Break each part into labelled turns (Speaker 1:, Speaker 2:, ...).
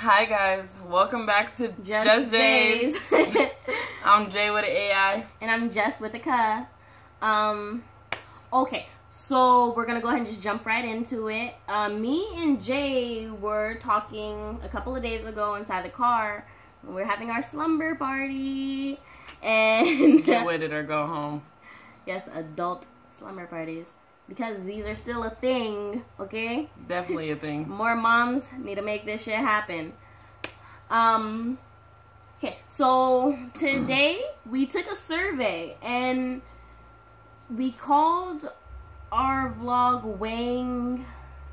Speaker 1: Hi guys, welcome back to
Speaker 2: Just Jays.
Speaker 1: I'm Jay with an AI.
Speaker 2: And I'm Jess with a K. Okay, so we're gonna go ahead and just jump right into it. Me and Jay were talking a couple of days ago inside the car. We're having our slumber party. And
Speaker 1: get with it or go home.
Speaker 2: Yes, adult slumber parties. Because these are still a thing, okay?
Speaker 1: Definitely a thing.
Speaker 2: More moms need to make this shit happen. Okay, so today we took a survey and we called our vlog weighing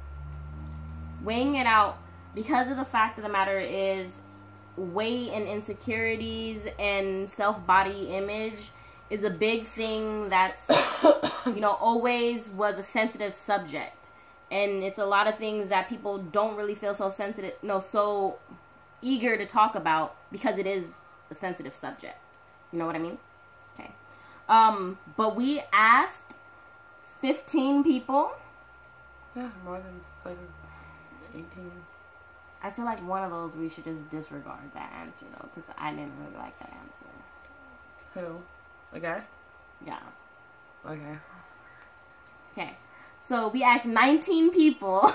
Speaker 2: it out, because of the fact of the matter is weight and insecurities and self-body image is a big thing that's, always was a sensitive subject. And it's a lot of things that people don't really feel so so eager to talk about because it is a sensitive subject. You know what I mean? Okay. But we asked 15 people.
Speaker 1: Yeah, more than like 18.
Speaker 2: I feel like one of those we should just disregard that answer though, because I didn't really like that answer.
Speaker 1: Who? Okay.
Speaker 2: Yeah.
Speaker 1: Okay.
Speaker 2: Okay. So we asked 19 people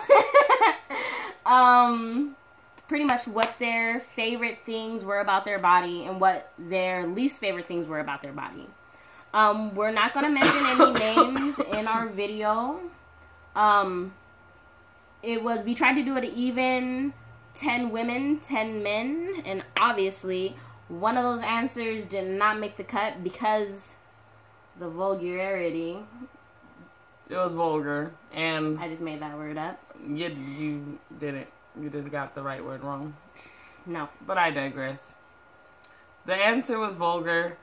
Speaker 2: pretty much what their favorite things were about their body and what their least favorite things were about their body. We're not going to mention any names in our video. We tried to do it even 10 women, 10 men, and obviously one of those answers did not make the cut because the vulgarity.
Speaker 1: It was vulgar, and
Speaker 2: I just made that word up.
Speaker 1: You didn't. You just got the right word wrong.
Speaker 2: No.
Speaker 1: But I digress. The answer was vulgar.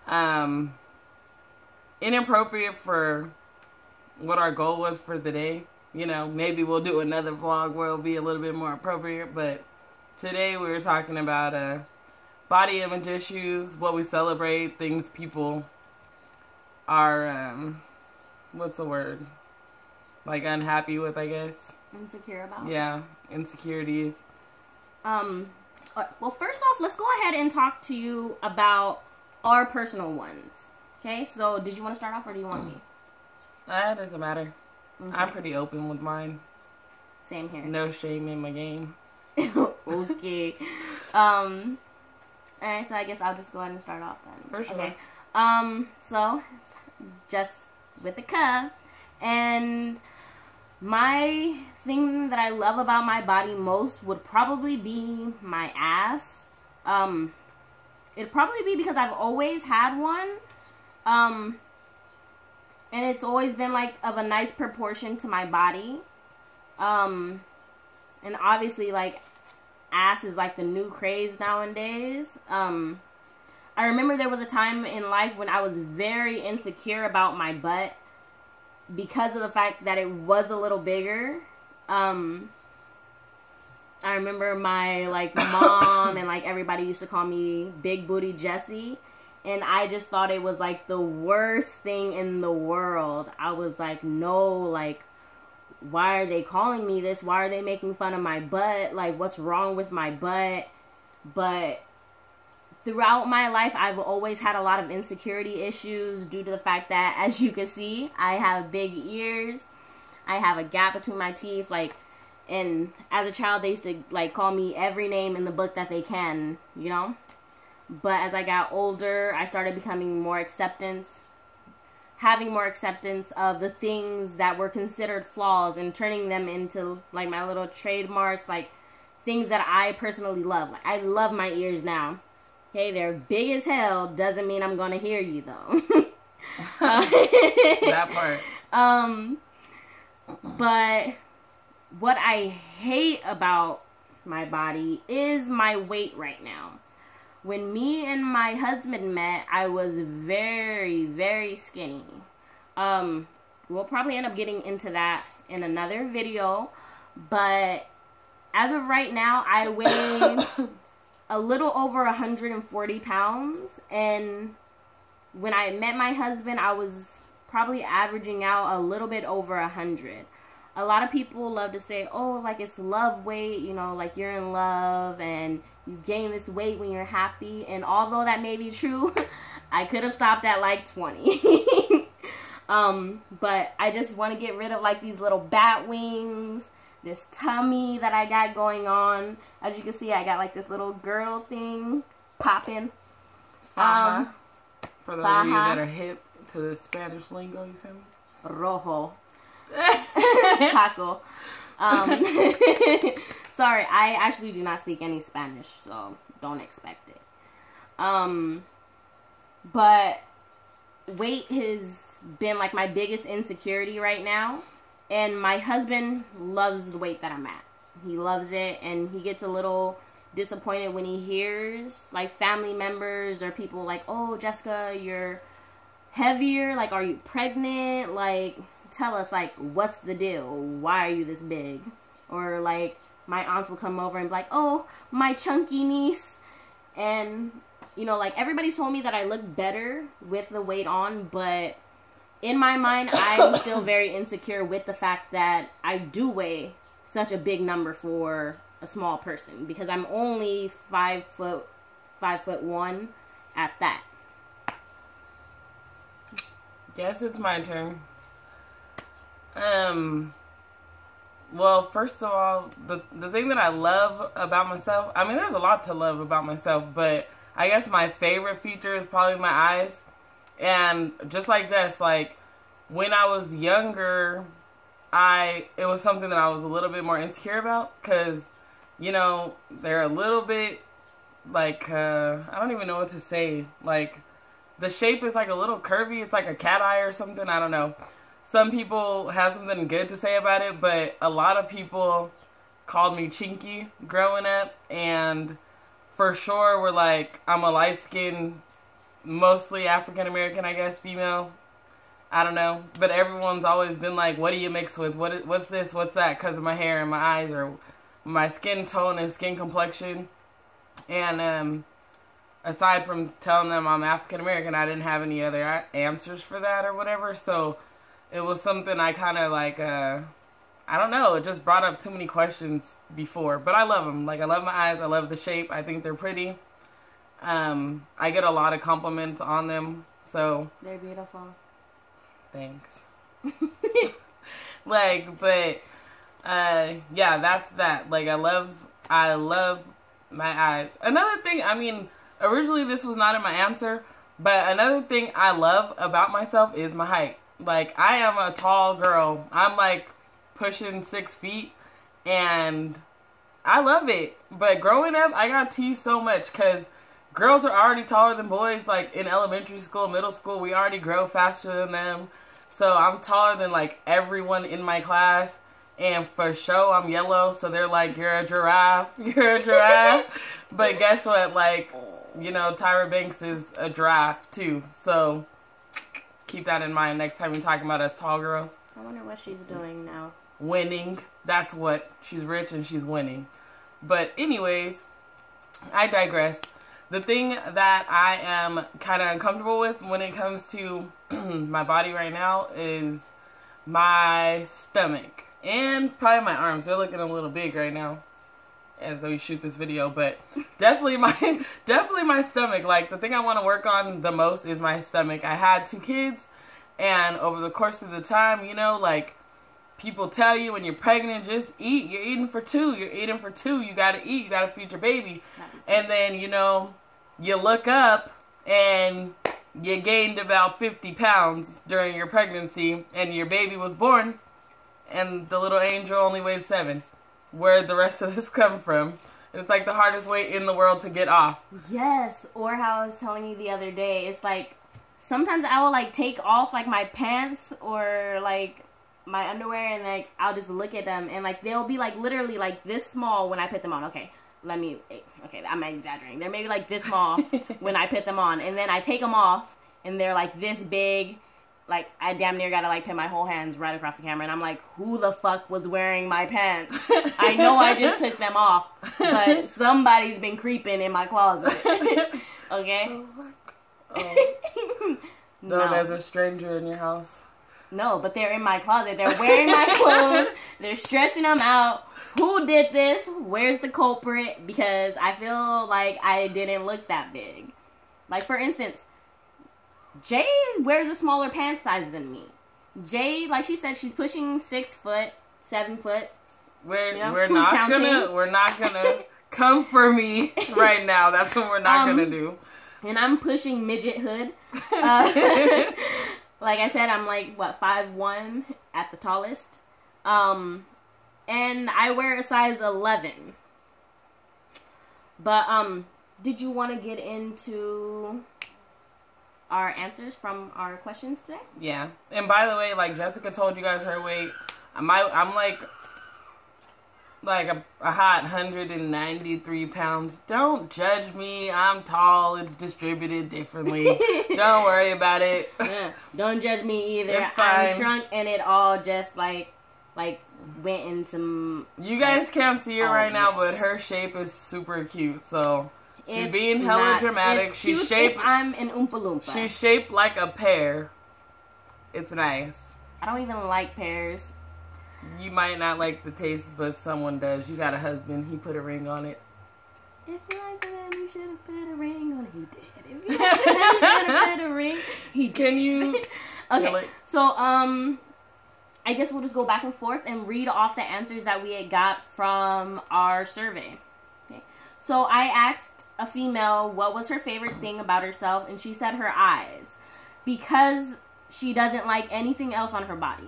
Speaker 1: Inappropriate for what our goal was for the day. Maybe we'll do another vlog where it'll be a little bit more appropriate, but today we were talking about body image issues, what we celebrate, things people are, what's the word? Like unhappy with, I guess.
Speaker 2: Insecure about?
Speaker 1: Yeah, insecurities.
Speaker 2: Well, first off, let's go ahead and talk to you about our personal ones. Okay, so did you want to start off or do you want me?
Speaker 1: That doesn't matter. Okay. I'm pretty open with mine.
Speaker 2: Same here.
Speaker 1: No shame in my game.
Speaker 2: Okay. Alright, so I guess I'll just go ahead and start off then.
Speaker 1: For sure.
Speaker 2: Okay. So, just with a K. And my thing that I love about my body most would probably be my ass. It'd probably be because I've always had one. And it's always been like of a nice proportion to my body. And obviously like ass is like the new craze nowadays. I remember there was a time in life when I was very insecure about my butt because of the fact that it was a little bigger. I remember my mom and everybody used to call me Big Booty Jessie, and I just thought it was the worst thing in the world. I was like, no, why are they calling me this? Why are they making fun of my butt? What's wrong with my butt? But throughout my life, I've always had a lot of insecurity issues due to the fact that, as you can see, I have big ears. I have a gap between my teeth. And as a child, they used to, call me every name in the book that they can, But as I got older, I started becoming having more acceptance of the things that were considered flaws and turning them into, my little trademarks, things that I personally love. I love my ears now. Okay, they're big as hell. Doesn't mean I'm gonna hear you though.
Speaker 1: That part.
Speaker 2: But what I hate about my body is my weight right now. When me and my husband met, I was very, very skinny. We'll probably end up getting into that in another video. But as of right now, I weigh a little over 140 pounds. And when I met my husband, I was probably averaging out a little bit over 100. a lot of people love to say, oh, like it's love weight, you know, like you're in love and you gain this weight when you're happy. And although that may be true, I could have stopped at like 20. But I just want to get rid of like these little bat wings, this tummy that I got going on. As you can see, I got like this little girdle thing popping.
Speaker 1: For those of you that are hip to the Spanish lingo, you feel me?
Speaker 2: Rojo. Taco. Sorry, I actually do not speak any Spanish, so don't expect it. But weight has been like my biggest insecurity right now, and my husband loves the weight that I'm at. He loves it, and he gets a little disappointed when he hears like family members or people like, oh, Jessica, you're heavier, like, are you pregnant? Like, tell us, like, what's the deal? Why are you this big? Or like my aunts will come over and be like, oh, my chunky niece. And you know, like, everybody's told me that I look better with the weight on, but in my mind, I'm still very insecure with the fact that I do weigh such a big number for a small person, because I'm only 5'1" at that.
Speaker 1: Guess it's my turn. Well, first of all, the thing that I love about myself, I mean, there's a lot to love about myself, but I guess my favorite feature is probably my eyes. And just like Jess, like, when I was younger, it was something that I was a little bit more insecure about, because, you know, they're a little bit, like, I don't even know what to say. Like, the shape is like a little curvy. It's like a cat eye or something. I don't know. Some people have something good to say about it, but a lot of people called me chinky growing up, and for sure were like, I'm a light-skinned, mostly African-American, I guess, female. I don't know. But everyone's always been like, what do you mix with? What's this? What's that? Because of my hair and my eyes, or my skin tone and skin complexion. And aside from telling them I'm African-American, I didn't have any other answers for that or whatever. So it was something I kind of like, I don't know. It just brought up too many questions before. But I love them. Like, I love my eyes. I love the shape. I think they're pretty. I get a lot of compliments on them. So
Speaker 2: they're beautiful.
Speaker 1: Thanks. Like, but, yeah, that's that. Like, I love my eyes. Another thing, I mean, originally this was not in my answer, but another thing I love about myself is my height. Like, I am a tall girl. I'm like pushing 6 feet, and I love it. But growing up, I got teased so much because girls are already taller than boys. Like, in elementary school, middle school, we already grow faster than them. So I'm taller than like everyone in my class. And for show, I'm yellow, so they're like, you're a giraffe, you're a giraffe. But guess what? Like, you know, Tyra Banks is a giraffe too. So keep that in mind next time you're talking about us tall girls.
Speaker 2: I wonder what she's doing now.
Speaker 1: Winning. That's what. She's rich and she's winning. But anyways, I digress. The thing that I am kind of uncomfortable with when it comes to my body right now is my stomach. And probably my arms. They're looking a little big right now as we shoot this video. But definitely my stomach. Like, the thing I want to work on the most is my stomach. I had 2 kids. And over the course of the time, you know, like, people tell you when you're pregnant, just eat. You're eating for 2. You're eating for 2. You got to eat. You got to feed your baby. And then, you know, you look up and you gained about 50 pounds during your pregnancy. And your baby was born. And the little angel only weighs 7. Where'd the rest of this come from? It's like the hardest weight in the world to get off.
Speaker 2: Yes, or how I was telling you the other day, it's like, sometimes I will like take off like my pants or like my underwear, and like I'll just look at them, and like they'll be like literally like this small when I put them on. Okay, I'm exaggerating. They're maybe like this small when I put them on, and then I take them off, and they're like this big. Like, I damn near gotta, like, put my whole hands right across the camera. And I'm like, who the fuck was wearing my pants? I know I just took them off. But somebody's been creeping in my closet. Okay?
Speaker 1: So, oh. No, there's a stranger in your house.
Speaker 2: No, but they're in my closet. They're wearing my clothes. They're stretching them out. Who did this? Where's the culprit? Because I feel like I didn't look that big. Like, for instance, Jay wears a smaller pant size than me. Jay, like she said, she's pushing 6 foot, 7 foot.
Speaker 1: We're not gonna come for me right now. That's what we're not gonna do.
Speaker 2: And I'm pushing midgethood. Like I said, I'm like, what, 5'1" at the tallest. And I wear a size 11. But, did you want to get into our answers from our questions today?
Speaker 1: Yeah. And by the way, like Jessica told you guys her weight, I'm like a hot 193 pounds. Don't judge me. I'm tall. It's distributed differently. Don't worry about it.
Speaker 2: Yeah, don't judge me either.
Speaker 1: It's fine.
Speaker 2: I'm shrunk and it all just like went into...
Speaker 1: You guys can't see her right now, but her shape is super cute. So she's being hella dramatic.
Speaker 2: It's
Speaker 1: She's
Speaker 2: cute
Speaker 1: shaped.
Speaker 2: if I'm an Oompa Loompa.
Speaker 1: She's shaped like a pear. It's nice.
Speaker 2: I don't even like pears.
Speaker 1: You might not like the taste, but someone does. You got a husband. He put a ring on it.
Speaker 2: If you like the man, you should have put a ring on it. He did. If you like the man, you should have put a ring. He did.
Speaker 1: Can you?
Speaker 2: Okay. So, I guess we'll just go back and forth and read off the answers that we had got from our survey. Okay. So, I asked a female what was her favorite thing about herself, and she said her eyes. Because she doesn't like anything else on her body.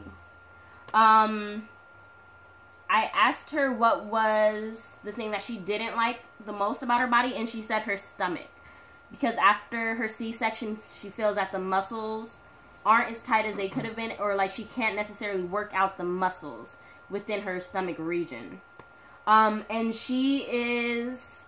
Speaker 2: I asked her what was the thing that she didn't like the most about her body, and she said her stomach. Because after her C-section, she feels that the muscles aren't as tight as they could have been, or like she can't necessarily work out the muscles within her stomach region. And she is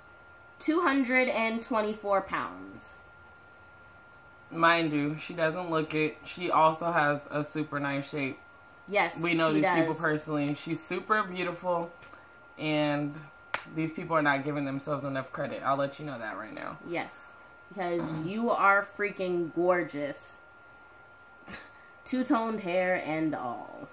Speaker 2: 224 pounds.
Speaker 1: Mind you, she doesn't look it. She also has a super nice shape.
Speaker 2: Yes,
Speaker 1: we know these people personally. She's super beautiful, and these people are not giving themselves enough credit. I'll let you know that right now.
Speaker 2: Yes, because you are freaking gorgeous. Two-toned hair and all.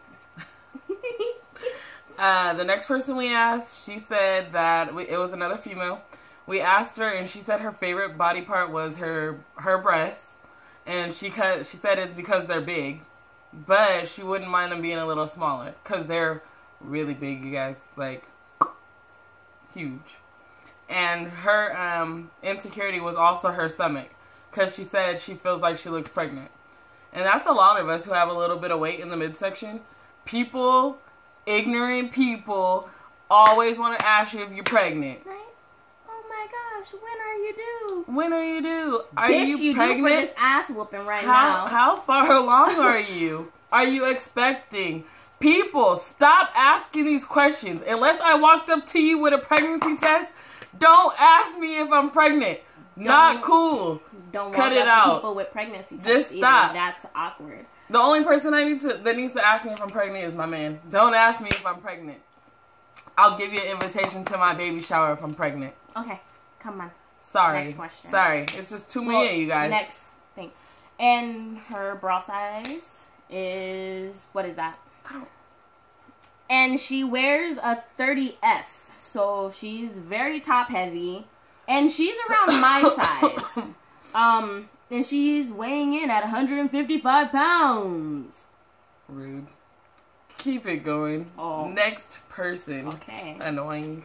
Speaker 1: The next person we asked, she said that it was another female. We asked her, and she said her favorite body part was her breasts, and she said it's because they're big. But she wouldn't mind them being a little smaller. Because they're really big, you guys. Like, huge. And her insecurity was also her stomach. Because she said she feels like she looks pregnant. And that's a lot of us who have a little bit of weight in the midsection. People, ignorant people, always want to ask you if you're pregnant.
Speaker 2: Right? Oh my gosh, when are you due?
Speaker 1: When are you due? Are
Speaker 2: Bitch,
Speaker 1: you pregnant?
Speaker 2: Due for this ass whooping right now.
Speaker 1: How far along are you? Are you expecting? People, stop asking these questions. Unless I walked up to you with a pregnancy test, don't ask me if I'm pregnant. Not cool.
Speaker 2: Don't
Speaker 1: cut
Speaker 2: walk
Speaker 1: it
Speaker 2: up to
Speaker 1: out.
Speaker 2: people with pregnancy tests.
Speaker 1: Just stop.
Speaker 2: Either. That's awkward.
Speaker 1: The only person that needs to ask me if I'm pregnant is my man. Don't ask me if I'm pregnant. I'll give you an invitation to my baby shower if I'm pregnant.
Speaker 2: Okay, come on.
Speaker 1: Sorry.
Speaker 2: Next question.
Speaker 1: Sorry. It's just too many of you guys.
Speaker 2: Next thing. And her bra size is, what is that?
Speaker 1: Oh.
Speaker 2: And she wears a 30F. So she's very top heavy. And she's around my size. And she's weighing in at 155 pounds.
Speaker 1: Rude. Keep it going.
Speaker 2: Oh.
Speaker 1: Next person.
Speaker 2: Okay.
Speaker 1: Annoying.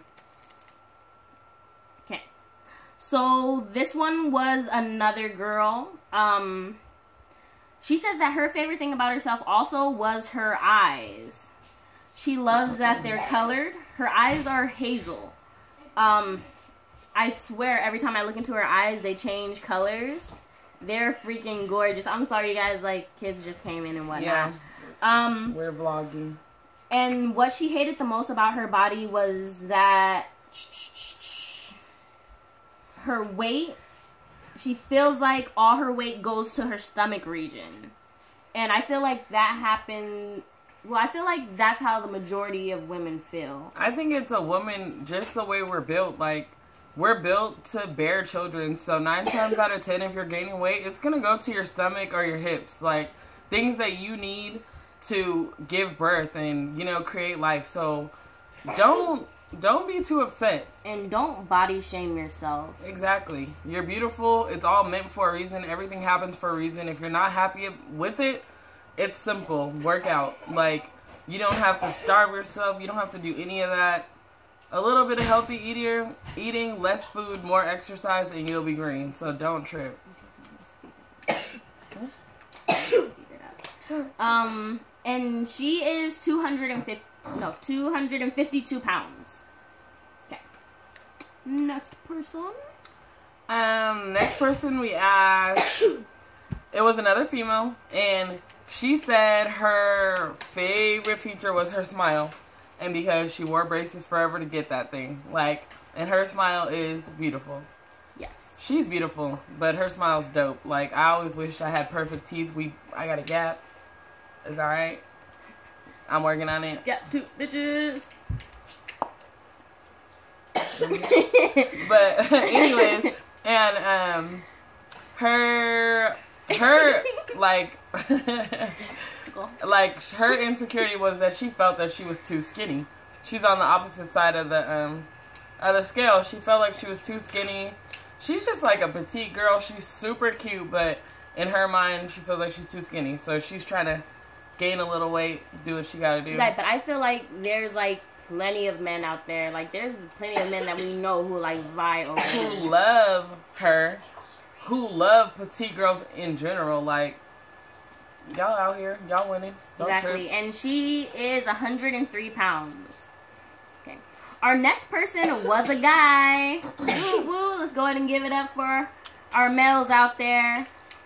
Speaker 2: Okay. So this one was another girl. She said that her favorite thing about herself also was her eyes. She loves that they're colored. Her eyes are hazel. I swear every time I look into her eyes, they change colors. They're freaking gorgeous. I'm sorry, you guys, like, kids just came in and whatnot.
Speaker 1: Yeah. We're vlogging.
Speaker 2: And what she hated the most about her body was that her weight, she feels like all her weight goes to her stomach region. And I feel like that happened... Well, I feel like that's how the majority of women feel.
Speaker 1: I think it's a woman, just the way we're built. Like, we're built to bear children. So 9 times out of 10, if you're gaining weight, it's going to go to your stomach or your hips. Like, things that you need to give birth and, you know, create life. So don't be too upset.
Speaker 2: And don't body shame yourself.
Speaker 1: Exactly. You're beautiful. It's all meant for a reason. Everything happens for a reason. If you're not happy with it, it's simple. Work out. Like, you don't have to starve yourself. You don't have to do any of that. A little bit of healthy eating, less food, more exercise, and you'll be green. So don't trip.
Speaker 2: And she is 252 pounds. Okay. Next person.
Speaker 1: Next person we asked, it was another female, and she said her favorite feature was her smile. And because she wore braces forever to get that thing. Like, and her smile is beautiful.
Speaker 2: Yes.
Speaker 1: She's beautiful, but her smile's dope. Like, I always wished I had perfect teeth. I got a gap. It's alright. I'm working on it.
Speaker 2: Got 2 bitches.
Speaker 1: But anyways, and her like like her insecurity was that she felt that she was too skinny. She's on the opposite side of the scale. She felt like she was too skinny. She's just like a petite girl. She's super cute, but in her mind, she feels like she's too skinny. So she's trying to gain a little weight, do what she gotta do.
Speaker 2: Right, but I feel like there's like plenty of men out there. Like, there's plenty of men that we know who like vie over her.
Speaker 1: Who love her, who love petite girls in general. Like, y'all out here, y'all winning. Don't
Speaker 2: exactly,
Speaker 1: trip.
Speaker 2: and she is 103 pounds. Okay, our next person was a guy. Woo woo! Let's go ahead and give it up for our males out there.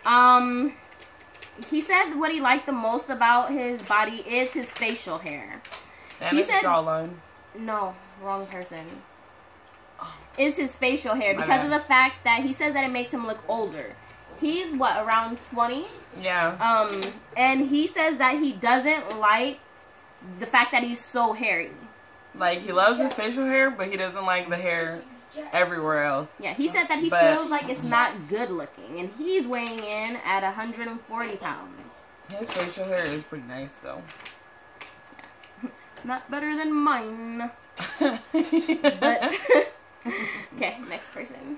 Speaker 2: He said what he liked the most about his body is his facial hair.
Speaker 1: And his jawline.
Speaker 2: No, wrong person. Is his facial hair because of the fact that he says that it makes him look older. He's what, around 20?
Speaker 1: Yeah.
Speaker 2: And he says that he doesn't like the fact that he's so hairy.
Speaker 1: Like, he loves his facial hair, but he doesn't like the hair everywhere else.
Speaker 2: Yeah, he said that he feels like it's not good looking, and he's weighing in at 140 pounds.
Speaker 1: His facial hair is pretty nice, though.
Speaker 2: Yeah. Not better than mine. But okay, next person.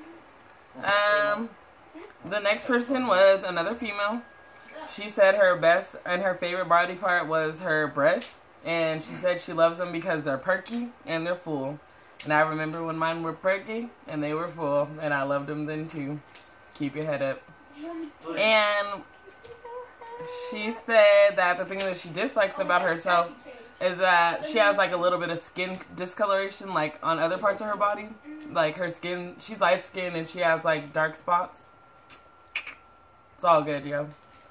Speaker 1: The next person was another female. She said her best and her favorite body part was her breasts, and she said she loves them because they're perky and they're full. And I remember when mine were perky and they were full, and I loved them then too. Keep your head up. And she said that the thing that she dislikes about herself is that she has like a little bit of skin discoloration, like on other parts of her body. Like her skin, she's light skinned and she has like dark spots. It's all good, yo.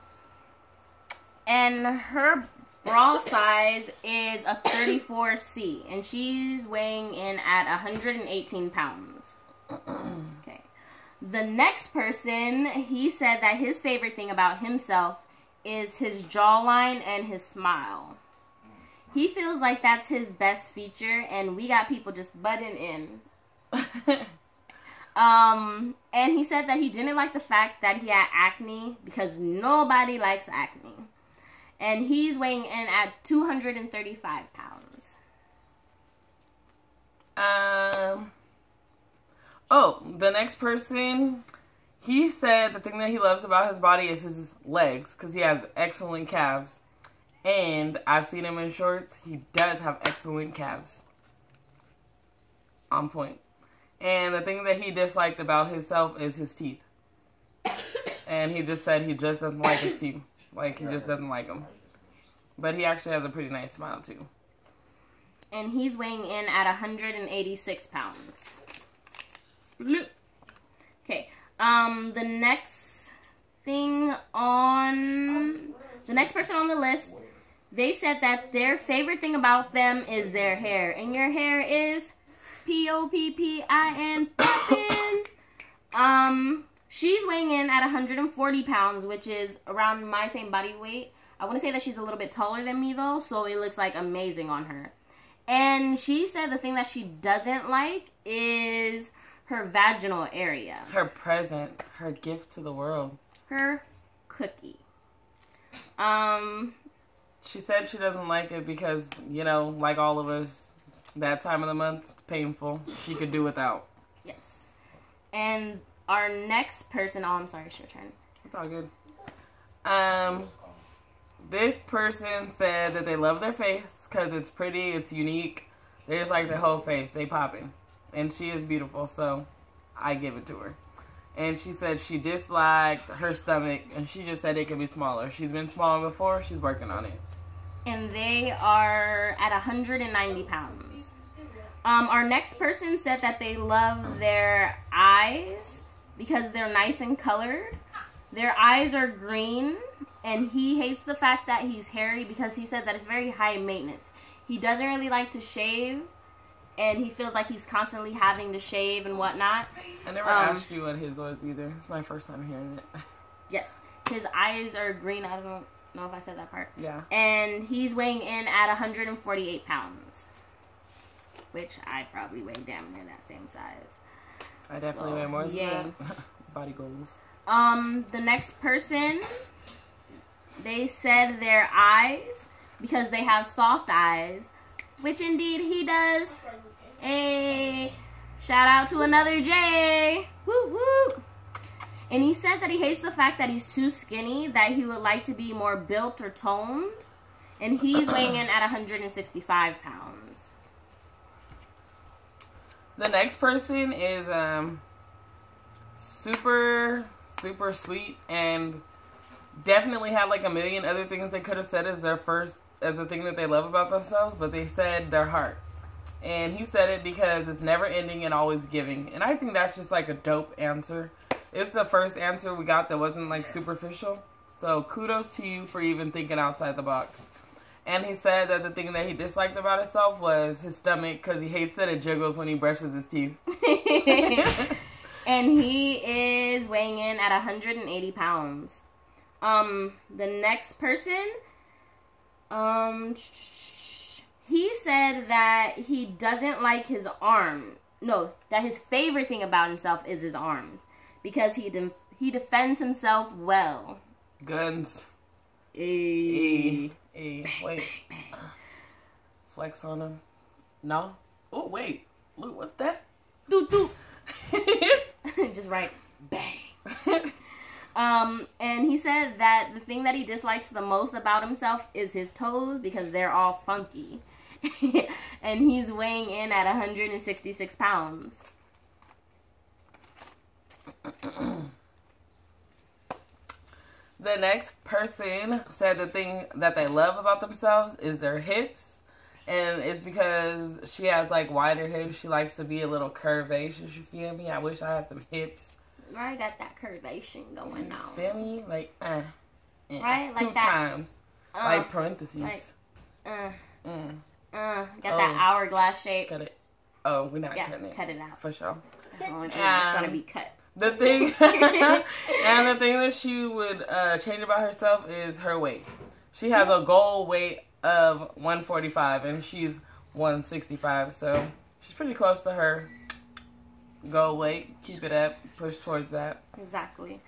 Speaker 2: And her bra size is a 34C, and she's weighing in at 118 pounds. Okay. The next person, he said that his favorite thing about himself is his jawline and his smile. He feels like that's his best feature, and we got people just butting in. And he said that he didn't like the fact that he had acne because nobody likes acne. And he's weighing in at 235 pounds.
Speaker 1: Oh, the next person, he said the thing that he loves about his body is his legs because he has excellent calves. And I've seen him in shorts. He does have excellent calves. On point. And the thing that he disliked about himself is his teeth. And he just said he just doesn't like his teeth. Like, he just doesn't like them. But he actually has a pretty nice smile, too.
Speaker 2: And he's weighing in at 186 pounds. Okay. The next person on the list, they said that their favorite thing about them is their hair. And your hair is P-O-P-P-I-N, poppin'. She's weighing in at 140 pounds, which is around my same body weight. I want to say that she's a little bit taller than me, though, so it looks, like, amazing on her. And she said the thing that she doesn't like is her vaginal area.
Speaker 1: Her present, her gift to the world.
Speaker 2: Her cookie.
Speaker 1: She said she doesn't like it because, you know, like all of us, that time of the month, it's painful. She could do without.
Speaker 2: Yes. And our next person... Oh, I'm sorry. It's your turn.
Speaker 1: It's all good. This person said that they love their face because it's pretty, it's unique. They just like their whole face. They popping. And she is beautiful, so I give it to her. And she said she disliked her stomach, and she just said it could be smaller. She's been small before. She's working on it.
Speaker 2: And they are at 190 pounds. Our next person said that they love their eyes because they're nice and colored. Their eyes are green, and he hates the fact that he's hairy because he says that it's very high maintenance. He doesn't really like to shave, and he feels like he's constantly having to shave and whatnot.
Speaker 1: I never asked you what his was either. It's my first time hearing it.
Speaker 2: Yes. His eyes are green. I don't know if I said that part.
Speaker 1: Yeah.
Speaker 2: And he's weighing in at 148 pounds, which I probably weigh damn near that same size.
Speaker 1: I definitely weigh more than that. Body goals.
Speaker 2: The next person, they said their eyes because they have soft eyes, which indeed he does. Hey, shout out to another J. Woo woo. And he said that he hates the fact that he's too skinny, that he would like to be more built or toned. And he's weighing in at 165 pounds.
Speaker 1: The next person is super sweet and definitely have like a million other things they could have said as the thing that they love about themselves, but they said their heart. And he said it because it's never ending and always giving. And I think that's just like a dope answer. It's the first answer we got that wasn't like superficial. So kudos to you for even thinking outside the box. And he said that the thing that he disliked about himself was his stomach because he hates that it jiggles when he brushes his teeth.
Speaker 2: And he is weighing in at 180 pounds. The next person, he said that he doesn't like his arm. No, that his favorite thing about himself is his arms because he defends himself well.
Speaker 1: Guns.
Speaker 2: Hey.
Speaker 1: Wait. Flex on him. No. Oh wait. Look, what's that?
Speaker 2: Doot doot. Just right. Bang. And he said that the thing that he dislikes the most about himself is his toes because they're all funky. And he's weighing in at 166 pounds.
Speaker 1: The next person said the thing that they love about themselves is their hips. And it's because she has like wider hips. She likes to be a little curvaceous, you feel me? I wish I had some hips.
Speaker 2: I got that curvation going on.
Speaker 1: Feel me? Like,
Speaker 2: right? Like
Speaker 1: two
Speaker 2: that,
Speaker 1: times. Like parentheses.
Speaker 2: Like, got that hourglass shape.
Speaker 1: Cut it. Oh, we're not cutting it.
Speaker 2: Cut it out.
Speaker 1: For sure.
Speaker 2: That's the only thing that's going to be cut.
Speaker 1: The thing, and the thing that she would change about herself is her weight. She has a goal weight of 145, and she's 165, so she's pretty close to her goal weight. Keep it up. Push towards that.
Speaker 2: Exactly.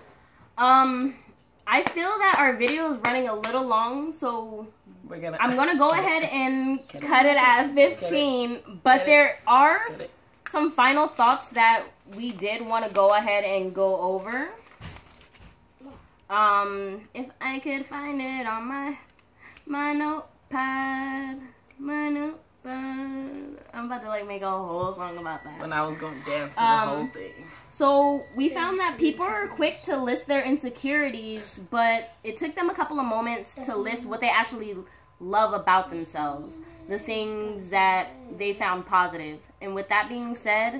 Speaker 2: I feel that our video is running a little long, so I'm going to go ahead and cut it at 15, but there are some final thoughts that we did want to go ahead and go over. If I could find it on my notepad, I'm about to like make a whole song about that.
Speaker 1: When I was going to dance to the whole thing.
Speaker 2: So we found that people are quick to list their insecurities, but it took them a couple of moments to list what they actually love about themselves, the things that they found positive. And with that being said,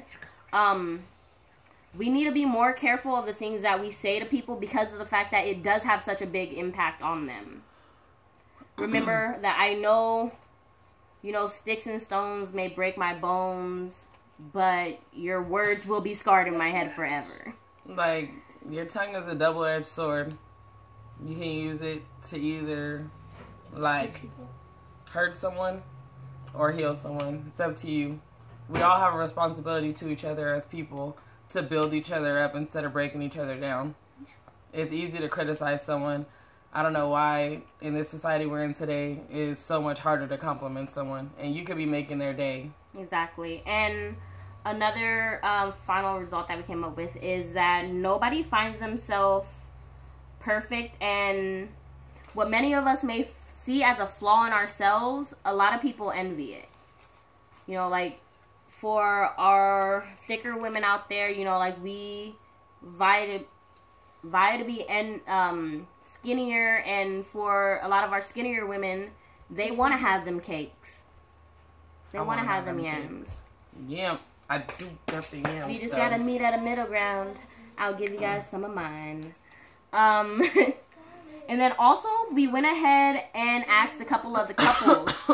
Speaker 2: we need to be more careful of the things that we say to people because of the fact that it does have such a big impact on them. Remember that I know, sticks and stones may break my bones, but your words will be scarred in my head forever.
Speaker 1: Like, your tongue is a double-edged sword. You can use it to either, like, hurt someone or heal someone. It's up to you. We all have a responsibility to each other as people to build each other up instead of breaking each other down. It's easy to criticize someone. I don't know why in this society we're in today is so much harder to compliment someone, and you could be making their day.
Speaker 2: Exactly. And another final result that we came up with is that nobody finds themselves perfect, and what many of us may see as a flaw in ourselves, a lot of people envy it. You know, like for our thicker women out there, you know, like we vie to be skinnier, and for a lot of our skinnier women, they want to have them cakes. They want to have them yams.
Speaker 1: Yeah, I do got the yams.
Speaker 2: We just gotta meet at a middle ground. I'll give you guys some of mine. And then also we went ahead and asked a couple of the couples,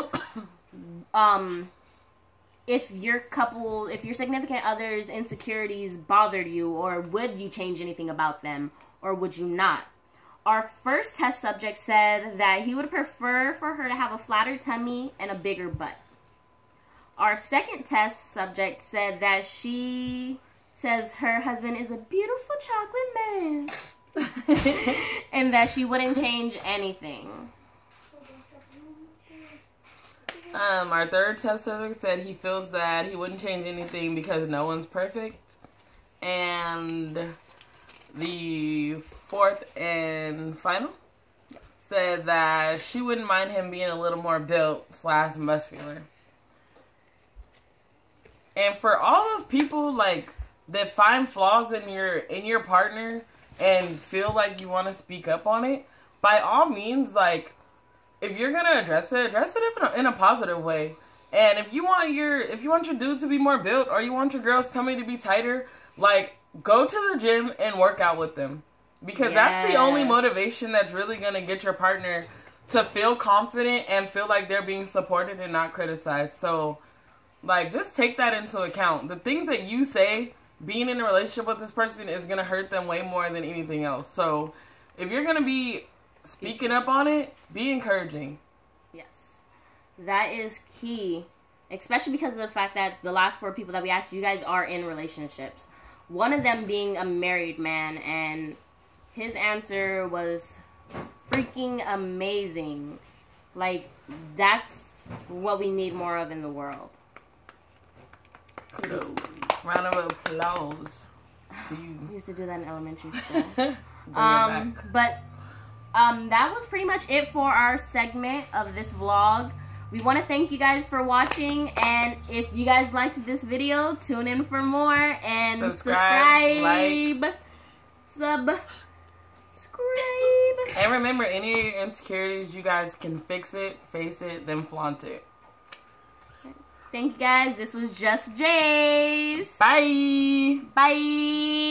Speaker 2: if your significant other's insecurities bothered you, or would you change anything about them, or would you not? Our first test subject said that he would prefer for her to have a flatter tummy and a bigger butt. Our second test subject said that she says her husband is a beautiful chocolate man and that she wouldn't change anything.
Speaker 1: Our third test subject said he feels that he wouldn't change anything because no one's perfect. And the fourth and final said that she wouldn't mind him being a little more built / muscular. And for all those people like that find flaws in your partner and feel like you want to speak up on it, by all means, like, if you're gonna address it in a positive way. And if you want your dude to be more built, or you want your girl's tummy to be tighter, like, go to the gym and work out with them, because that's the only motivation that's really gonna get your partner to feel confident and feel like they're being supported and not criticized. So, like, just take that into account. The things that you say, being in a relationship with this person is going to hurt them way more than anything else. So, if you're going to be speaking up on it, be encouraging.
Speaker 2: Yes. That is key. Especially because of the fact that the last 4 people that we asked, you guys are in relationships. One of them being a married man, and his answer was freaking amazing. Like, that's what we need more of in the world.
Speaker 1: Kudos. Round of applause to you.
Speaker 2: I used to do that in elementary school. But that was pretty much it for our segment of this vlog. We want to thank you guys for watching, and if you guys liked this video, tune in for more, and subscribe. And
Speaker 1: remember, any of your insecurities, you guys can fix it, face it, then flaunt it.
Speaker 2: Thank you guys. This was Just Jays.
Speaker 1: Bye.
Speaker 2: Bye.